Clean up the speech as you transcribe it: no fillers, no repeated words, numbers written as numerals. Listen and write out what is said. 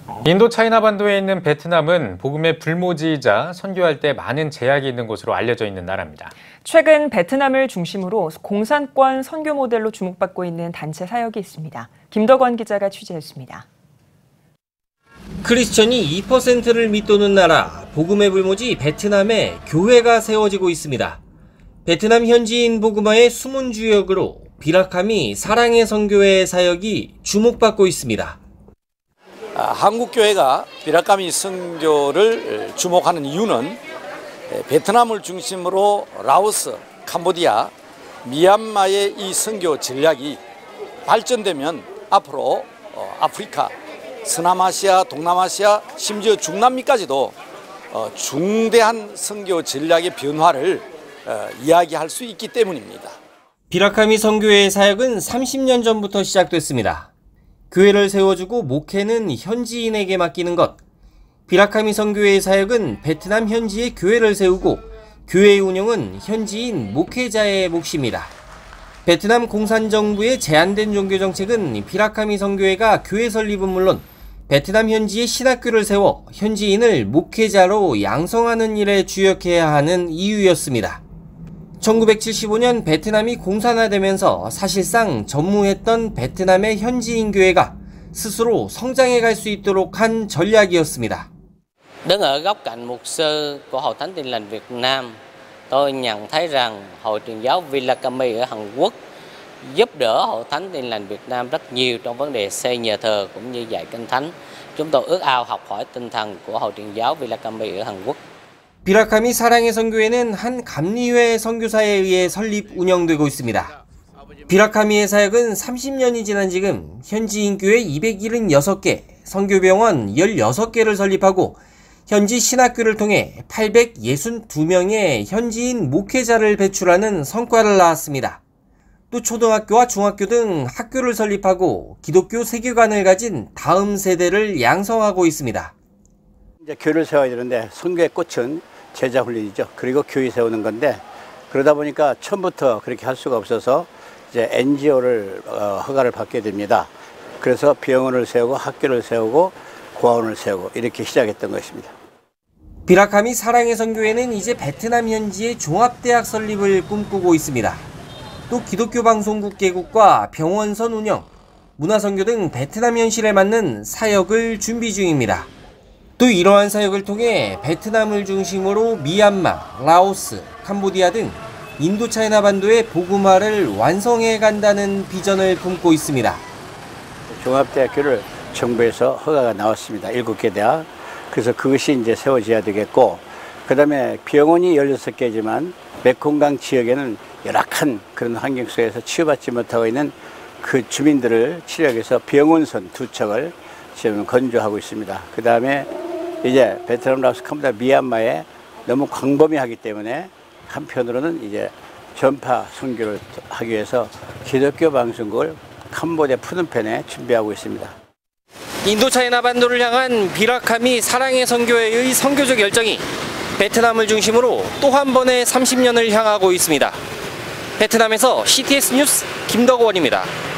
인도 차이나 반도에 있는 베트남은 복음의 불모지이자 선교할 때 많은 제약이 있는 곳으로 알려져 있는 나라입니다. 최근 베트남을 중심으로 공산권 선교 모델로 주목받고 있는 단체 사역이 있습니다. 김덕원 기자가 취재했습니다. 크리스천이 2%를 밑도는 나라, 복음의 불모지 베트남에 교회가 세워지고 있습니다. 베트남 현지인 복음화의 숨은 주역으로 비라카미 사랑의 선교회의 사역이 주목받고 있습니다. 한국 교회가 비라카미 선교를 주목하는 이유는 베트남을 중심으로 라오스, 캄보디아, 미얀마의 이 선교 전략이 발전되면 앞으로 아프리카, 서남아시아, 동남아시아, 심지어 중남미까지도 중대한 선교 전략의 변화를 이야기할 수 있기 때문입니다. 비라카미 선교회의 사역은 30년 전부터 시작됐습니다. 교회를 세워주고 목회는 현지인에게 맡기는 것. 비라카미 선교회의 사역은 베트남 현지의 교회를 세우고 교회의 운영은 현지인 목회자의 몫입니다. 베트남 공산정부의 제한된 종교정책은 비라카미 선교회가 교회 설립은 물론 베트남 현지의 신학교를 세워 현지인을 목회자로 양성하는 일에 주력해야 하는 이유였습니다. 1975년 베트남이 공산화되면서 사실상 전무했던 베트남의 현지인 교회가 스스로 성장해 갈 수 있도록 한 전략이었습니다. Đứng ở góc cạnh mục sư của Hội Thánh Tin Lành Việt Nam, tôi nhận thấy rằng Hội Truyền giáo Vilacami ở Hàn Quốc giúp đỡ Hội Thánh Tin Lành Việt Nam rất nhiều trong vấn đề xây nhà thờ cũng như dạy kinh thánh. Chúng tôi ước ao học hỏi tinh thần của Hội Truyền giáo Vilacami ở Hàn Quốc. 비라카미 사랑의 선교회는 한 감리회 선교사에 의해 설립 운영되고 있습니다. 비라카미의 사역은 30년이 지난 지금 현지인 교회 276개, 선교병원 16개를 설립하고 현지 신학교를 통해 862명의 현지인 목회자를 배출하는 성과를 낳았습니다. 또 초등학교와 중학교 등 학교를 설립하고 기독교 세계관을 가진 다음 세대를 양성하고 있습니다. 이제 교회를 세워야 되는데 선교의 꽃은 제자 훈련이죠. 그리고 교회 세우는 건데 그러다 보니까 처음부터 그렇게 할 수가 없어서 이제 NGO를 허가를 받게 됩니다. 그래서 병원을 세우고 학교를 세우고 고아원을 세우고 이렇게 시작했던 것입니다. 비라카미 사랑의 선교회는 이제 베트남 현지의 종합대학 설립을 꿈꾸고 있습니다. 또 기독교 방송국 개국과 병원선 운영, 문화선교 등 베트남 현실에 맞는 사역을 준비 중입니다. 또 이러한 사역을 통해 베트남을 중심으로 미얀마, 라오스, 캄보디아 등 인도 차이나 반도의 복음화를 완성해 간다는 비전을 품고 있습니다. 종합대학교를 정부에서 허가가 나왔습니다. 7개 대학. 그래서 그것이 이제 세워져야 되겠고, 그 다음에 병원이 16개지만 메콩강 지역에는 열악한 그런 환경 속에서 치유받지 못하고 있는 그 주민들을 치료하기 위해서 병원선 2척을 지금 건조하고 있습니다. 그 다음에 이제 베트남, 라오스, 캄보디아, 미얀마에 너무 광범위하기 때문에 한편으로는 이제 전파 선교를 하기 위해서 기독교 방송국을 캄보디아 푸놈펜에 준비하고 있습니다. 인도 차이나 반도를 향한 비라카미 사랑의 선교회의 선교적 열정이 베트남을 중심으로 또 한 번의 30년을 향하고 있습니다. 베트남에서 CTS 뉴스 김덕원입니다.